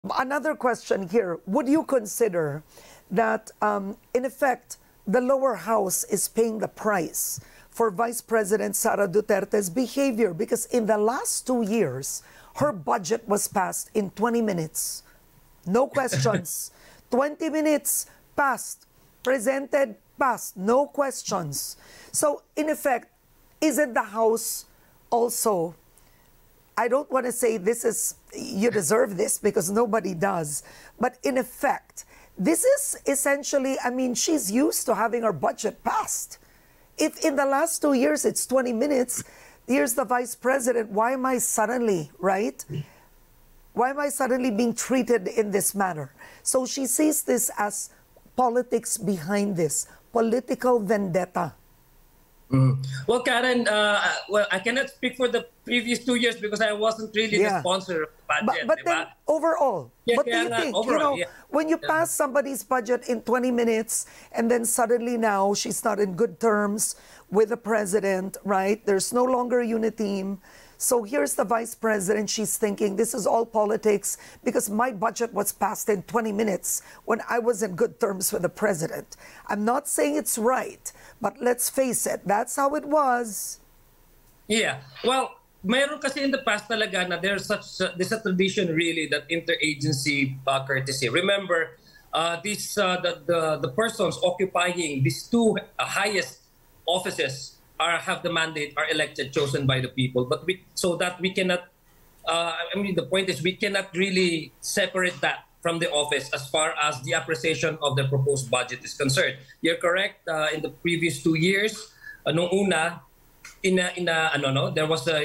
Another question here. Would you consider that, in effect, the lower house is paying the price for Vice President Sara Duterte's behavior? Because in the last 2 years, her budget was passed in 20 minutes. No questions. 20 minutes passed. Presented, passed. No questions. So, in effect, isn't the House also, I don't want to say this is, you deserve this, because nobody does. But in effect, this is essentially, I mean, she's used to having her budget passed. If in the last 2 years it's 20 minutes, here's the Vice President, why am I suddenly, right? Why am I suddenly being treated in this manner? So she sees this as politics behind this, political vendetta. Well, Karen, well, I cannot speak for the previous 2 years because I wasn't really the sponsor of the budget. But then overall, what do you think? Overall, when you pass somebody's budget in 20 minutes and then suddenly now she's not in good terms with the president, right? There's no longer a unit team. So here's the Vice President. She's thinking this is all politics because my budget was passed in 20 minutes when I was in good terms with the president. I'm not saying it's right, but let's face it, that's how it was. Yeah. Well, mayroon kasi in the past talaga na there's a tradition really that interagency courtesy. Remember, the persons occupying these two highest offices have the mandate, are elected, chosen by the people. But so that we cannot, I mean, the point is we cannot really separate that from the office as far as the appreciation of the proposed budget is concerned. You're correct. In the previous 2 years, nung una, there was what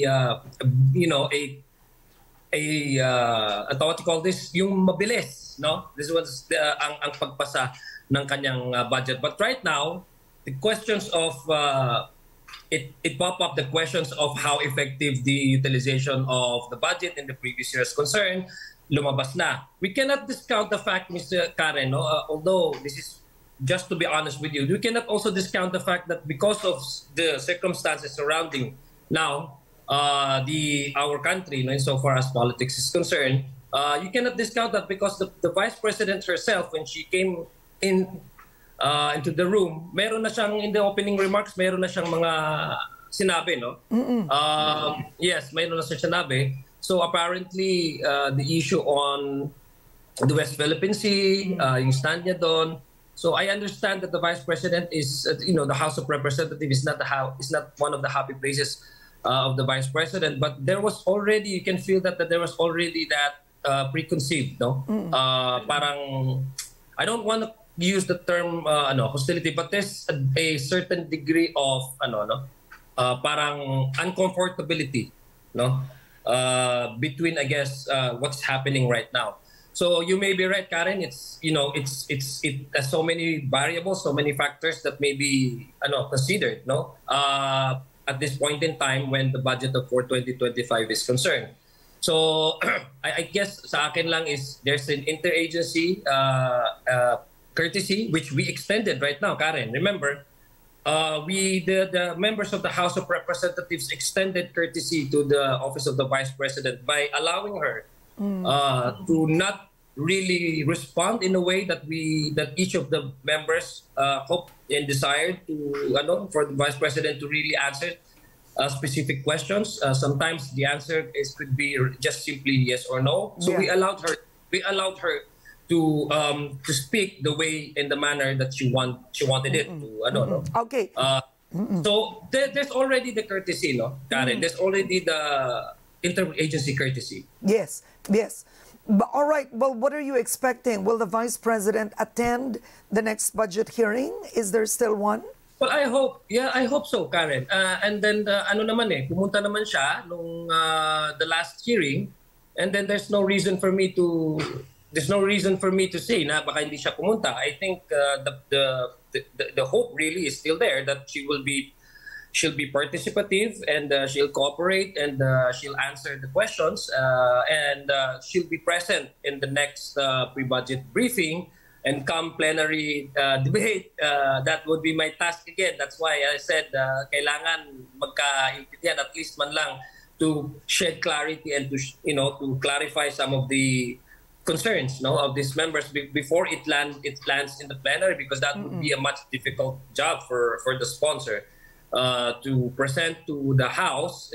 you call this, yung mabilis, no? This was ang pagpasa ng kanyang budget. But right now, the questions of it pop up the questions of how effective the utilization of the budget in the previous year is concerned. Lumabas na. We cannot discount the fact, Mr. Karen, no? Although this is just to be honest with you, we cannot also discount the fact that because of the circumstances surrounding now our country, no, insofar as politics is concerned, you cannot discount that because the Vice President herself, when she came into the room, meron na siyang, in the opening remarks, meron na siyang mga sinabi, no? Yes, meron na siyang sinabi. So apparently, the issue on the West Philippine Sea, yung stand niya doon. So I understand that the Vice President is, the House of Representatives is not one of the happy places of the Vice President. But there was already, you can feel that there was already that preconceived, no? Parang, I don't want to use the term hostility, but there's a certain degree of parang uncomfortability, no, between, I guess, what's happening right now. So you may be right, Karen. It has so many variables, so many factors that may be considered, no, at this point in time when the budget for 2025 is concerned. So I guess sa akin lang is there's an interagency courtesy, which we extended right now, Karen. Remember, the members of the House of Representatives extended courtesy to the Office of the Vice President by allowing her to not really respond in a way that each of the members hoped and desired to, for the Vice President to really answer specific questions. Sometimes the answer could be just simply yes or no. So we allowed her to speak the way and the manner that she wanted it to. Okay. So there's already the courtesy, no, Karen. There's already the interagency courtesy. Yes. But, all right. Well, what are you expecting? Will the Vice President attend the next budget hearing? Is there still one? Well, I hope so, Karen. And then pumunta naman siya nung the last hearing, and then there's no reason for me to say na baka hindi siya pumunta. I think the hope really is still there that she'll be participative and she'll cooperate and she'll answer the questions and she'll be present in the next pre-budget briefing and come plenary debate. That would be my task again. That's why I said kailangan magkaintindihan at least man lang to shed clarity and to clarify some of the concerns, no, of these members before it lands in the plenary, because that would be a much difficult job for the sponsor to present to the House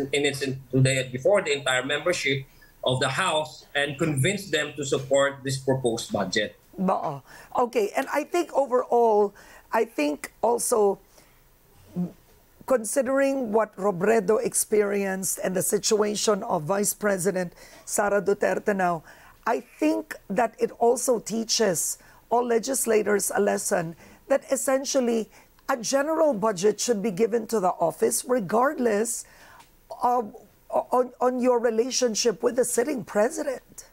before the entire membership of the House and convince them to support this proposed budget. Okay, and I think overall, I think also considering what Robredo experienced and the situation of Vice President Sara Duterte now, I think that it also teaches all legislators a lesson that essentially a general budget should be given to the office regardless of on your relationship with the sitting president.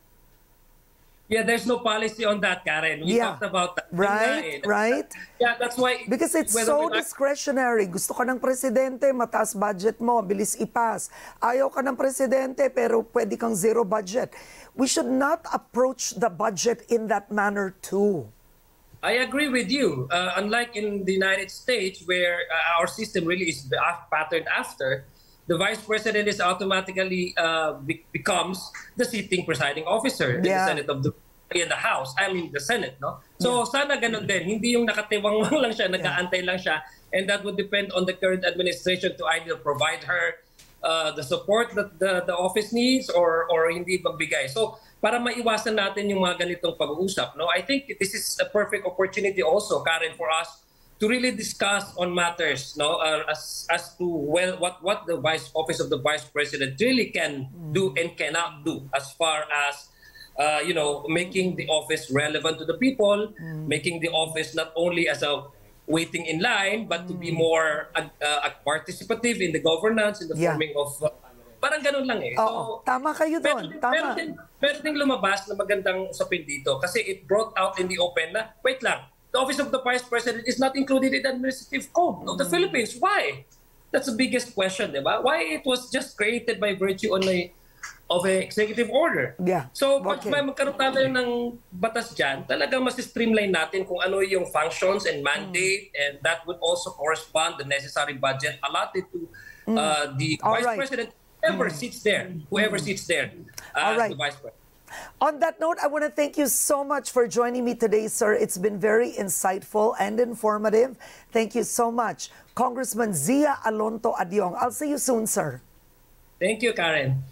Yeah, there's no policy on that, Karen. We talked about that. Right. Yeah, that's why. Because it's so discretionary. Gusto ka ng presidente, mataas budget mo, bilis ipas. Ayaw ka ng presidente, pero pwede kang zero budget. We should not approach the budget in that manner too. I agree with you. Unlike in the United States, where our system really is patterned after, the vice president is automatically becomes the sitting presiding officer in the Senate of in the House. I mean the Senate, no? So sana ganun din. Hindi yung nakatiwang lang siya, nag-aantay lang siya, and that would depend on the current administration to either provide her the support that the office needs or hindi magbigay. So para maiwasan natin yung mga ganitong pag-uusap, no? I think this is a perfect opportunity also, Karen, for us to really discuss on matters, no, as to what the office of the vice president really can do and cannot do as far as making the office relevant to the people, making the office not only as a waiting in line, but to be more participative in the governance, in the forming of parang ganun lang eh. So, tama kayo doon. Meron ding lumabas na magandang usapin dito kasi it brought out in the open na, wait lang, the office of the vice president is not included in the administrative code of the Philippines. Why? That's the biggest question, diba? Why it was just created by virtue of an executive order. Yeah. So, pag may magkaroon tayo ng batas dyan, talagang mas streamline natin kung ano yung functions and mandate, and that would also correspond the necessary budget allotted to the vice president, whoever sits there, the vice president. On that note, I want to thank you so much for joining me today, sir. It's been very insightful and informative. Thank you so much. Congressman Zia Alonto Adiong. I'll see you soon, sir. Thank you, Karen.